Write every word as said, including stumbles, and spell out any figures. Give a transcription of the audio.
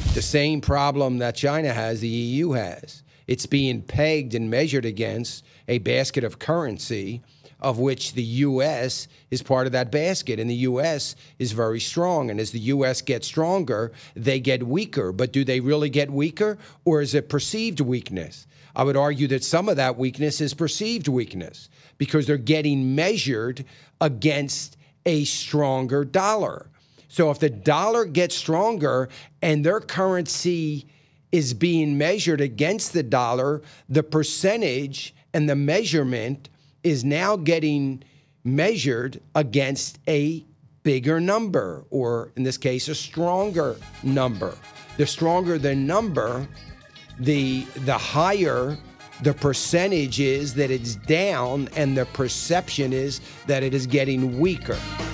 The same problem that China has, the E U has. It's being pegged and measured against a basket of currency of which the U S is part of that basket. And the U S is very strong. And as the U S gets stronger, they get weaker. But do they really get weaker, or is it perceived weakness? I would argue that some of that weakness is perceived weakness because they're getting measured against a stronger dollar. So if the dollar gets stronger and their currency is being measured against the dollar, the percentage and the measurement is now getting measured against a bigger number, or in this case, a stronger number. The stronger the number, the the higher the percentage is that it's down, and the perception is that it is getting weaker.